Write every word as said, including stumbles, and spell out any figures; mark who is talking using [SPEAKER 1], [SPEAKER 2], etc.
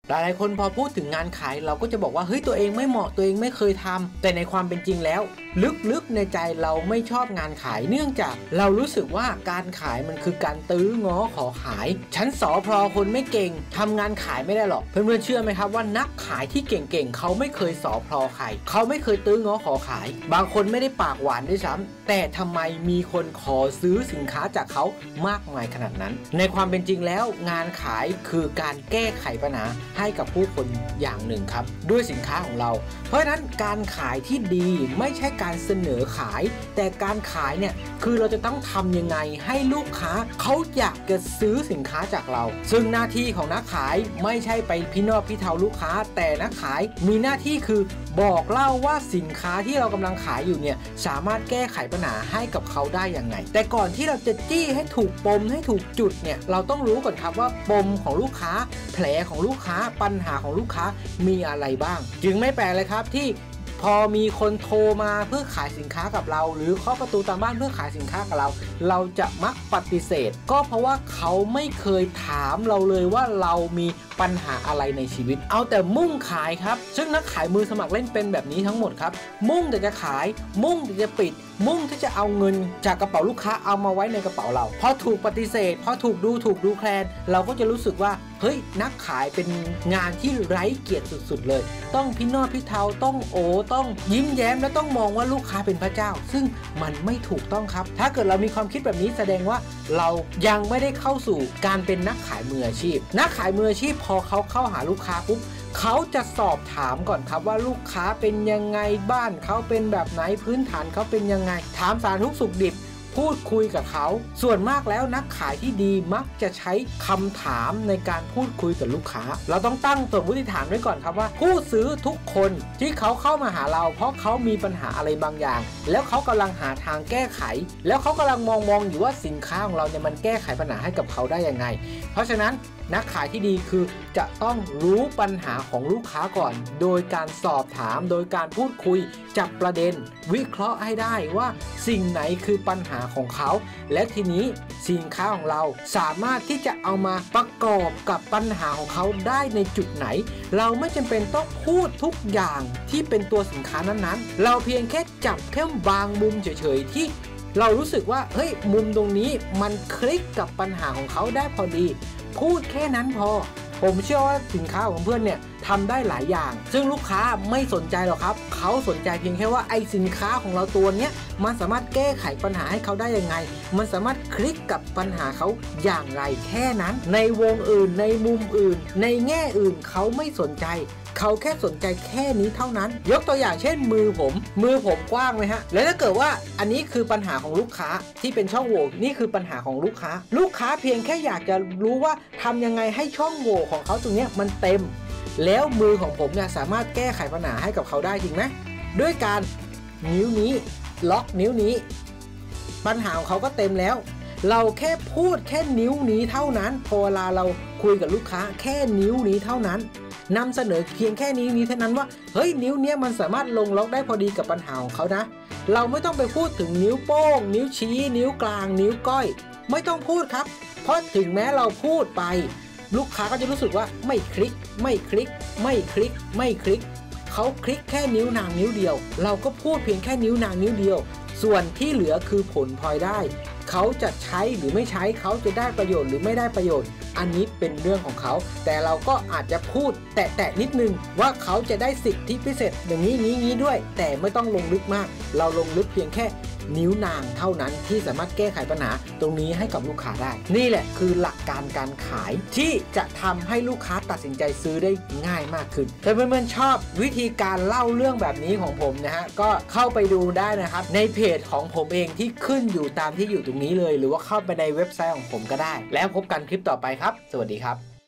[SPEAKER 1] หลายๆคนพอพูดถึงงานขายเราก็จะบอกว่าเฮ้ยตัวเองไม่เหมาะตัวเองไม่เคยทำแต่ในความเป็นจริงแล้วลึกๆในใจเราไม่ชอบงานขายเนื่องจากเรารู้สึกว่าการขายมันคือการตื้อง้อขอขายฉันสอพอคนไม่เก่งทำงานขายไม่ได้หรอกเพื่อนๆเชื่อไหมครับว่านักขายที่เก่งๆเขาไม่เคยสอพอใครเขาไม่เคยตื้อง้อขอขายบางคนไม่ได้ปากหวานด้วยซ้ำแต่ทำไมมีคนขอซื้อสินค้าจากเขามากมายขนาดนั้นในความเป็นจริงแล้วงานขายคือการแก้ไขปัญหาให้กับผู้คนอย่างหนึ่งครับด้วยสินค้าของเราเพราะฉะนั้นการขายที่ดีไม่ใช่การเสนอขายแต่การขายเนี่ยคือเราจะต้องทำยังไงให้ลูกค้าเขาอยากจะซื้อสินค้าจากเราซึ่งหน้าที่ของนักขายไม่ใช่ไปพินอพิเทาลูกค้าแต่นักขายมีหน้าที่คือบอกเล่าว่าสินค้าที่เรากำลังขายอยู่เนี่ยสามารถแก้ไขปัญหาให้กับเขาได้อย่างไงแต่ก่อนที่เราจะจี้ให้ถูกปมให้ถูกจุดเนี่ยเราต้องรู้ก่อนครับว่าปมของลูกค้าแผลของลูกค้าปัญหาของลูกค้ามีอะไรบ้างจึงไม่แปลกเลยครับที่พอมีคนโทรมาเพื่อขายสินค้ากับเราหรือเคาะประตูตามบ้านเพื่อขายสินค้ากับเราเราจะมักปฏิเสธก็เพราะว่าเขาไม่เคยถามเราเลยว่าเรามีปัญหาอะไรในชีวิตเอาแต่มุ่งขายครับซึ่งนักขายมือสมัครเล่นเป็นแบบนี้ทั้งหมดครับมุ่งแต่จะขายมุ่งแต่จะปิดมุ่งที่จะเอาเงินจากกระเป๋าลูกค้าเอามาไว้ในกระเป๋าเราพอถูกปฏิเสธพอถูกดูถูกดูแคลนเราก็จะรู้สึกว่าเฮ้ยนักขายเป็นงานที่ไร้เกียรติสุดๆเลยต้องพินอพิเทาต้องโอต้องยิ้มแย้มและต้องมองว่าลูกค้าเป็นพระเจ้าซึ่งมันไม่ถูกต้องครับถ้าเกิดเรามีความคิดแบบนี้แสดงว่าเรายังไม่ได้เข้าสู่การเป็นนักขายมืออาชีพนักขายมืออาชีพพอเขาเข้าหาลูกค้าปุ๊บเขาจะสอบถามก่อนครับว่าลูกค้าเป็นยังไงบ้านเขาเป็นแบบไหนพื้นฐานเขาเป็นยังไงถามสารทุกข์สุขดิบพูดคุยกับเขาส่วนมากแล้วนักขายที่ดีมักจะใช้คำถามในการพูดคุยกับลูกค้าเราต้องตั้งสมมติฐานไว้ก่อนครับว่าผู้ซื้อทุกคนที่เขาเข้ามาหาเราเพราะเขามีปัญหาอะไรบางอย่างแล้วเขากำลังหาทางแก้ไขแล้วเขากำลังมองมองอยู่ว่าสินค้าของเราเนี่ยมันแก้ไขปัญหาให้กับเขาได้ยังไงเพราะฉะนั้นนักขายที่ดีคือจะต้องรู้ปัญหาของลูกค้าก่อนโดยการสอบถามโดยการพูดคุยจับประเด็นวิเคราะห์ให้ได้ว่าสิ่งไหนคือปัญหาของเขาและทีนี้สินค้าของเราสามารถที่จะเอามาประกอบกับปัญหาของเขาได้ในจุดไหนเราไม่จำเป็นต้องพูดทุกอย่างที่เป็นตัวสินค้านั้นๆเราเพียงแค่จับแค่บางมุมเฉยๆที่เรารู้สึกว่าเฮ้ยมุมตรงนี้มันคลิกกับปัญหาของเขาได้พอดีพูดแค่นั้นพอผมเชื่อว่าสินค้าของเพื่อนเนี่ยทำได้หลายอย่างซึ่งลูกค้าไม่สนใจหรอกครับเขาสนใจเพียงแค่ว่าไอ้สินค้าของเราตัวเนี้ยมันสามารถแก้ไขปัญหาให้เขาได้ยังไงมันสามารถคลิกกับปัญหาเขาอย่างไรแค่นั้นในวงอื่นในมุมอื่นในแง่อื่นเขาไม่สนใจเขาแค่สนใจแค่นี้เท่านั้นยกตัวอย่างเช่นมือผมมือผมกว้างไหมฮะแล้วถ้าเกิดว่าอันนี้คือปัญหาของลูกค้าที่เป็นช่องโหว่นี่คือปัญหาของลูกค้าลูกค้าเพียงแค่อยากจะรู้ว่าทำยังไงให้ช่องโหว่ของเขาตรงนี้มันเต็มแล้วมือของผมเนี่ยสามารถแก้ไขปัญหาให้กับเขาได้จริงไหมด้วยการนิ้วนี้ล็อกนิ้วนี้ปัญหาของเขาก็เต็มแล้วเราแค่พูดแค่นิ้วนี้เท่านั้นพอเวลาเราคุยกับลูกค้าแค่นิ้วนี้เท่านั้นนำเสนอเพียงแค่นี้นี้เท่านั้นว่าเฮ้ยนิ้วเนี้ยมันสามารถลงล็อกได้พอดีกับปัญหาของเขานะเราไม่ต้องไปพูดถึงนิ้วโป้งนิ้วชี้นิ้วกลางนิ้วก้อยไม่ต้องพูดครับเพราะถึงแม้เราพูดไปลูกค้าก็จะรู้สึกว่าไม่คลิกไม่คลิกไม่คลิกไม่คลิกเขาคลิกแค่นิ้วนางนิ้วเดียวเราก็พูดเพียงแค่นิ้วนางนิ้วเดียวส่วนที่เหลือคือผลพลอยได้เขาจะใช้หรือไม่ใช้เขาจะได้ประโยชน์หรือไม่ได้ประโยชน์อันนี้เป็นเรื่องของเขาแต่เราก็อาจจะพูดแตะๆนิดนึงว่าเขาจะได้สิทธิพิเศษอย่างนี้นี้นี้ด้วยแต่ไม่ต้องลงลึกมากเราลงลึกเพียงแค่นิ้วนางเท่านั้นที่สามารถแก้ไขปัญหาตรงนี้ให้กับลูกค้าได้นี่แหละคือหลักการการขายที่จะทำให้ลูกค้าตัดสินใจซื้อได้ง่ายมากขึ้นถ้าเพื่อนๆชอบวิธีการเล่าเรื่องแบบนี้ของผมนะฮะก็เข้าไปดูได้นะครับในเพจของผมเองที่ขึ้นอยู่ตามที่อยู่ตรงนี้เลยหรือว่าเข้าไปในเว็บไซต์ของผมก็ได้แล้วพบกันคลิปต่อไปครับสวัสดีครับ